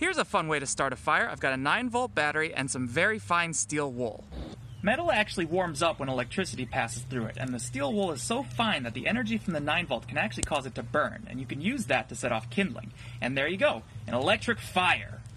Here's a fun way to start a fire. I've got a 9-volt battery and some very fine steel wool. Metal actually warms up when electricity passes through it, and the steel wool is so fine that the energy from the 9-volt can actually cause it to burn, and you can use that to set off kindling. And there you go, an electric fire.